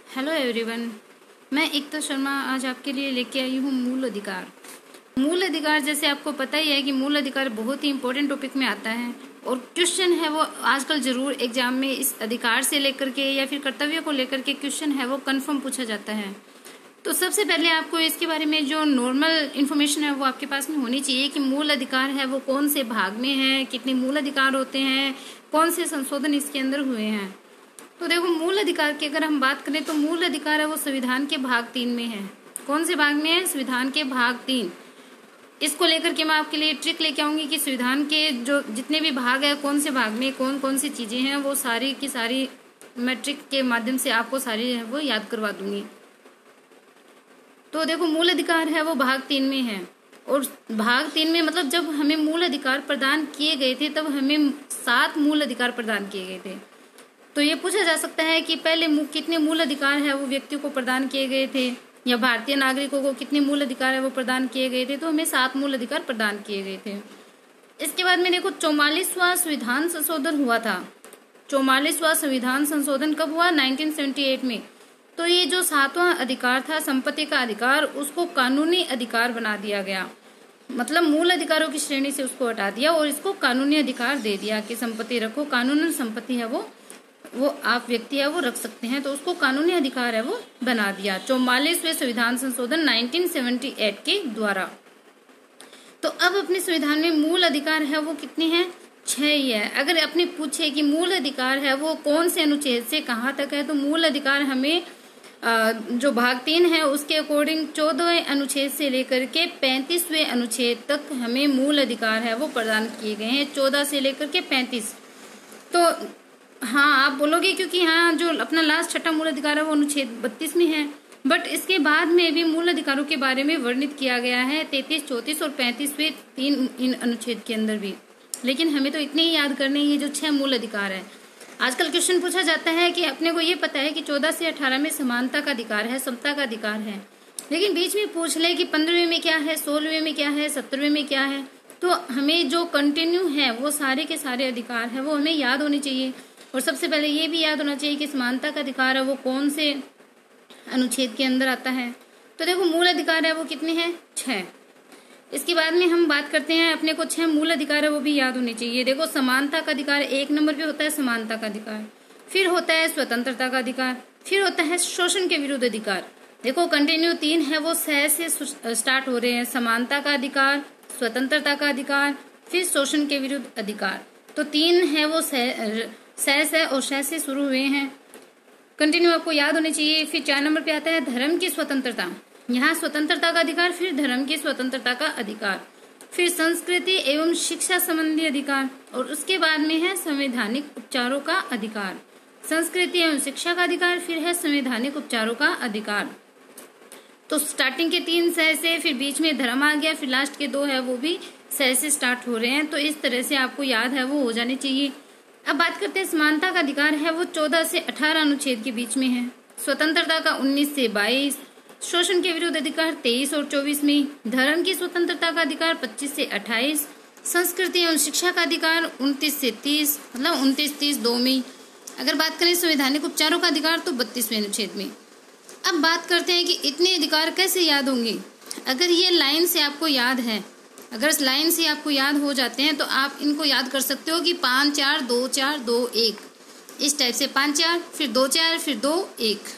Hello everyone, मैं एकता शर्मा आज आपके लिए लेके आई हूँ मूल अधिकार। मूल अधिकार जैसे आपको पता ही है कि मूल अधिकार बहुत ही इंपॉर्टेंट टॉपिक में आता है और क्वेश्चन है वो आजकल जरूर एग्जाम में इस अधिकार से लेकर के या फिर कर्तव्य को लेकर के क्वेश्चन है वो कंफर्म पूछा जाता है। तो सबसे पहले आपको इसके बारे में जो नॉर्मल इन्फॉर्मेशन है वो आपके पास में होनी चाहिए कि मूल अधिकार है वो कौन से भाग में है, कितने मूल अधिकार होते हैं, कौन से संशोधन इसके अंदर हुए हैं। तो देखो, मूल अधिकार की अगर हम बात करें तो मूल अधिकार है वो संविधान के भाग 3 में है। कौन से भाग में है? संविधान के भाग 3। इसको लेकर के मैं आपके लिए ट्रिक लेके आऊंगी कि संविधान के जो जितने भी भाग है कौन से भाग में कौन कौन सी चीजें हैं, वो सारी की सारी मैं ट्रिक के माध्यम से आपको सारी है वो याद करवा दूंगी। तो देखो, मूल अधिकार है वो भाग 3 में है और भाग 3 में मतलब जब हमें मूल अधिकार प्रदान किए गए थे तब हमें 7 मूल अधिकार प्रदान किए गए थे। तो ये पूछा जा सकता है कि पहले कितने मूल अधिकार है वो व्यक्तियों को प्रदान किए गए थे या भारतीय नागरिकों को कितने मूल अधिकार है वो प्रदान किए गए थे। तो हमें 7 मूल अधिकार प्रदान किए गए थे। इसके बाद में देखो, 44वां संविधान संशोधन हुआ था। 44वां संविधान संशोधन कब हुआ? 1978 में। तो ये जो 7वां अधिकार था, संपत्ति का अधिकार, उसको कानूनी अधिकार बना दिया गया। मतलब मूल अधिकारों की श्रेणी से उसको हटा दिया और इसको कानूनी अधिकार दे दिया कि संपत्ति रखो, कानूनन संपत्ति है वो आप व्यक्ति है वो रख सकते हैं। तो उसको कानूनी अधिकार है वो बना दिया 44वें संविधान संशोधन 1978 के द्वारा। तो अब अपने संविधान में मूल अधिकार है वो कितने हैं? 6 ही है। अगर अपने पूछे कि मूल अधिकार है वो कौन से अनुच्छेद से कहाँ तक है, तो मूल अधिकार हमें जो भाग 3 है उसके अकॉर्डिंग 14वें अनुच्छेद से लेकर के 35वें अनुच्छेद तक हमें मूल अधिकार है वो प्रदान किए गए हैं। 14 से लेकर के 35। तो हाँ, आप बोलोगे क्योंकि हाँ जो अपना लास्ट छठा मूल अधिकार है वो अनुच्छेद 32 में है, बट इसके बाद में भी मूल अधिकारों के बारे में वर्णित किया गया है 33, 34 और 35वें 3 इन अनुच्छेद के अंदर भी। लेकिन हमें तो इतने ही याद करने, ये जो 6 मूल अधिकार है। आजकल क्वेश्चन पूछा जाता है कि अपने को ये पता है कि 14 से 18 में समानता का अधिकार है, समता का अधिकार है, लेकिन बीच में पूछ ले कि 15वें में क्या है, 16वें में क्या है, 17वें में क्या है। तो हमें जो कंटिन्यू है वो सारे के सारे अधिकार है वो हमें याद होने चाहिए। और सबसे पहले ये भी याद होना चाहिए कि समानता का अधिकार है वो कौन से अनुच्छेद के अंदर आता है। तो देखो, मूल अधिकार है वो कितने हैं? 6। इसके बाद में हम बात करते हैं, अपने को 6 मूल अधिकार है वो भी याद होने चाहिए। देखो, समानता का अधिकार 1 नंबर पे होता है, समानता का अधिकार। फिर होता है स्वतंत्रता का अधिकार। फिर होता है शोषण के विरुद्ध अधिकार। देखो, कंटिन्यू 3 है वो सह से स्टार्ट हो रहे हैं, समानता का अधिकार, स्वतंत्रता का अधिकार, फिर शोषण के विरुद्ध अधिकार। तो 3 है वो सह और शह से शुरू हुए हैं, कंटिन्यू आपको याद होने चाहिए। फिर 4 नंबर पे आता है धर्म की स्वतंत्रता। यहाँ स्वतंत्रता का अधिकार, फिर धर्म की स्वतंत्रता का अधिकार, फिर संस्कृति एवं शिक्षा संबंधी अधिकार और उसके बाद में है संवैधानिक उपचारों का अधिकार। संस्कृति एवं शिक्षा का अधिकार, फिर है संवैधानिक उपचारों का अधिकार। तो स्टार्टिंग के 3 सह से, फिर बीच में धर्म आ गया, फिर लास्ट के 2 है वो भी सह से स्टार्ट हो रहे हैं। तो इस तरह से आपको याद है वो हो जाने चाहिए। अब बात करते हैं, समानता का अधिकार है वो 14 से 18 अनुच्छेद के बीच में है, स्वतंत्रता का 19 से 22, शोषण के विरुद्ध अधिकार 23 और 24 में, धर्म की स्वतंत्रता का अधिकार 25 से 28, संस्कृति एवं शिक्षा का अधिकार 29 से 30, मतलब 29, 30 2 में। अगर बात करें संवैधानिक उपचारों का अधिकार तो 32वें अनुच्छेद में। अब बात करते हैं कि इतने अधिकार कैसे याद होंगे। अगर ये लाइन से आपको याद है, अगर इस लाइन से आपको याद हो जाते हैं तो आप इनको याद कर सकते हो कि 5 4 2 4 2 1, इस टाइप से 5 4 फिर 2 4 फिर 2 1।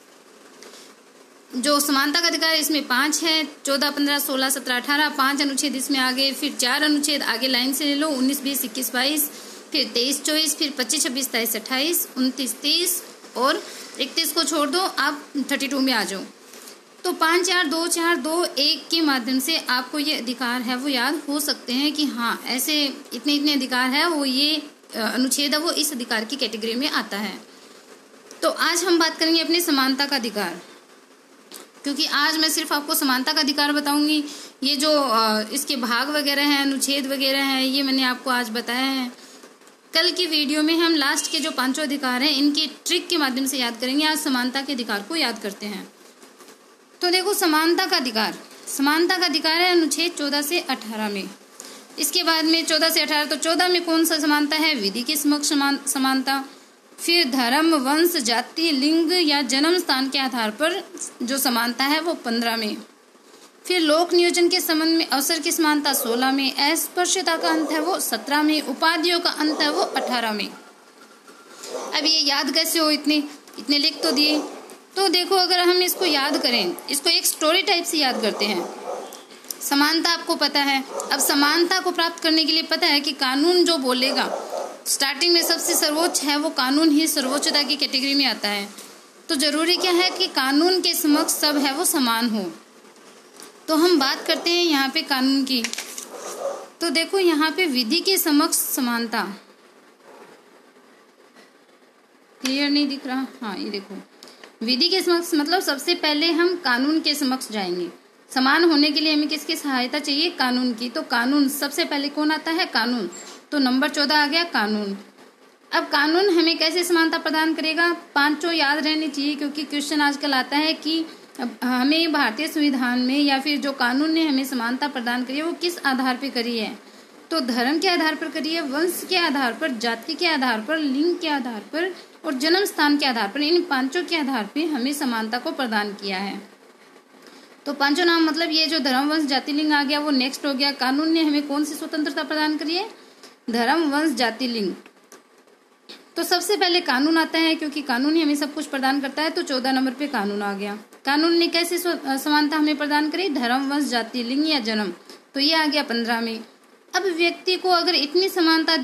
जो समानता का अधिकार इसमें 5 है, 14 15 16 17 18 5 अनुच्छेद इसमें आगे, फिर 4 अनुच्छेद आगे लाइन से ले लो, 19 20 21 22, फिर 23 24, फिर 25 26 27 28 29 30 और 31 को छोड़ दो, आप 32 में आ जाओ। तो 5 4 2 4 2 1 के माध्यम से आपको ये अधिकार है वो याद हो सकते हैं कि हाँ ऐसे इतने अधिकार है वो, ये अनुच्छेद है वो इस अधिकार की कैटेगरी में आता है। तो आज हम बात करेंगे अपने समानता का अधिकार, क्योंकि आज मैं सिर्फ आपको समानता का अधिकार बताऊंगी। ये जो इसके भाग वगैरह हैं, अनुच्छेद वगैरह हैं, ये मैंने आपको आज बताया है। कल की वीडियो में हम लास्ट के जो 5 अधिकार हैं इनकी ट्रिक के माध्यम से याद करेंगे। आज समानता के अधिकार को याद करते हैं। तो देखो, समानता का अधिकार है अनुच्छेद 14 से 18 में। इसके बाद में 14 से 18, तो 14 में कौन सा समानता है? विधि के समक्ष समानता। फिर धर्म, वंश, जाति, लिंग या जन्म स्थान के आधार पर जो समानता है वो 15 में। फिर लोक नियोजन के संबंध में अवसर की समानता 16 में। अस्पृश्यता का अंत है वो 17 में। उपाधियों का अंत है वो 18 में। अब ये याद कैसे हो, इतने लिख तो दिए। तो देखो, अगर हम इसको याद करें, इसको एक स्टोरी टाइप से याद करते हैं। समानता आपको पता है। अब समानता को प्राप्त करने के लिए पता है कि कानून जो बोलेगा, स्टार्टिंग में सबसे सर्वोच्च है वो कानून ही सर्वोच्चता की कैटेगरी में आता है। तो जरूरी क्या है कि कानून के समक्ष सब है वो समान हो। तो हम बात करते हैं यहाँ पे कानून की। तो देखो, यहाँ पे विधि के समक्ष समानता, क्लियर नहीं दिख रहा? हाँ, ये देखो, विधि के समक्ष मतलब सबसे पहले हम कानून के समक्ष जाएंगे। समान होने के लिए हमें किसकी सहायता चाहिए? कानून की। तो कानून सबसे पहले कौन आता है? कानून। तो नंबर 14 आ गया कानून। अब कानून हमें कैसे समानता प्रदान करेगा? पांचों याद रहने चाहिए, क्योंकि क्वेश्चन आजकल आता है कि हमें भारतीय संविधान में या फिर जो कानून ने हमें समानता प्रदान करी है वो किस आधार पर करी है? तो धर्म के आधार पर करी है, वंश के आधार पर, जाति के आधार पर, लिंग के आधार पर और जन्म स्थान के आधार पर। इन पांचों के आधार पर हमें समानता को प्रदान किया है। तो पांचों नाम मतलब ये जो धर्म, वंश, जाति, लिंग आ गया वो नेक्स्ट हो गया। कानून ने हमें कौन सी स्वतंत्रता प्रदान करी है? धर्म, वंश, जाति, लिंग। तो सबसे पहले कानून आता है, क्योंकि कानून ही हमें सब कुछ प्रदान करता है। तो 14 नंबर पे कानून आ गया। कानून ने कैसे समानता हमें प्रदान करी? धर्म, वंश, जाति, लिंग या जन्म। तो ये आ गया 15 में। अब व्यक्ति को अगर इतनी समानता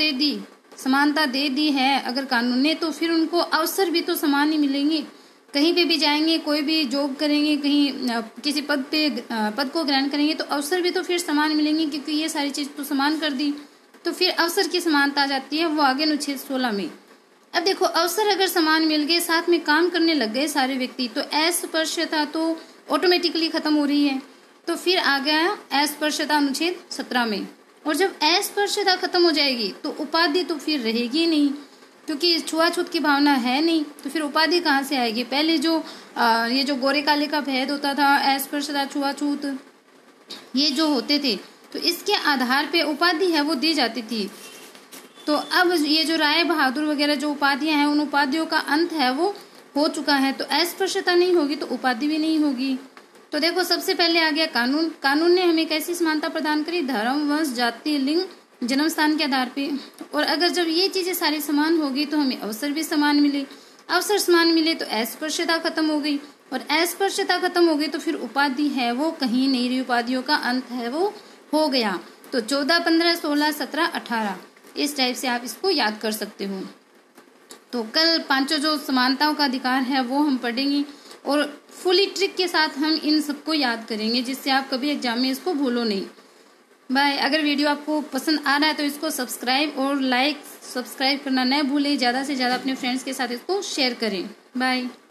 दे दी है अगर कानून ने, तो फिर उनको अवसर भी तो समान ही मिलेंगे। कहीं पे भी जाएंगे, कोई भी जॉब करेंगे, कहीं किसी पद को ग्रहण करेंगे तो अवसर भी तो फिर समान मिलेंगे, क्योंकि ये सारी चीज तो समान कर दी। तो फिर अवसर की समानता आ जाती है, वो आगे अनुच्छेद 16 में। अब देखो, अवसर अगर समान मिल गए, साथ में काम करने लग गए सारे व्यक्ति, तो अस्पृश्यता तो ऑटोमेटिकली खत्म हो रही है। तो फिर आ गया अस्पृश्यता अनुच्छेद 17 में। और जब अस्पृश्यता खत्म हो जाएगी तो उपाधि तो फिर रहेगी नहीं, क्योंकि छुआछूत की भावना है नहीं। तो फिर उपाधि कहाँ से आएगी? पहले जो ये जो गोरे काले का भेद होता था, अस्पृश्यता, छुआछूत, ये जो होते थे, तो इसके आधार पे उपाधि है वो दी जाती थी। तो अब ये जो राय बहादुर वगैरह जो उपाधियां हैं, उन उपाधियों का अंत है वो हो चुका है। तो अस्पृश्यता नहीं होगी तो उपाधि भी नहीं होगी। तो देखो, सबसे पहले आ गया कानून। कानून ने हमें कैसी समानता प्रदान करी? धर्म, वंश, जाति, लिंग, जन्म स्थान के आधार पे। और अगर जब ये चीजें सारी समान होगी तो हमें अवसर भी समान मिले। अवसर समान मिले तो अस्पृश्यता खत्म हो गई, और अस्पृश्यता खत्म हो गई तो फिर उपाधि है वो कहीं नहीं रही, उपाधियों का अंत है वो हो गया। तो 14, 15, 16, 17, 18 इस टाइप से आप इसको याद कर सकते हो। तो कल पांचों जो समानताओं का अधिकार है वो हम पढ़ेंगे, और फुली ट्रिक के साथ हम इन सबको याद करेंगे, जिससे आप कभी एग्जाम में इसको भूलो नहीं। बाय। अगर वीडियो आपको पसंद आ रहा है तो इसको सब्सक्राइब और सब्सक्राइब करना न भूलें। ज़्यादा से ज़्यादा अपने फ्रेंड्स के साथ इसको शेयर करें। बाय।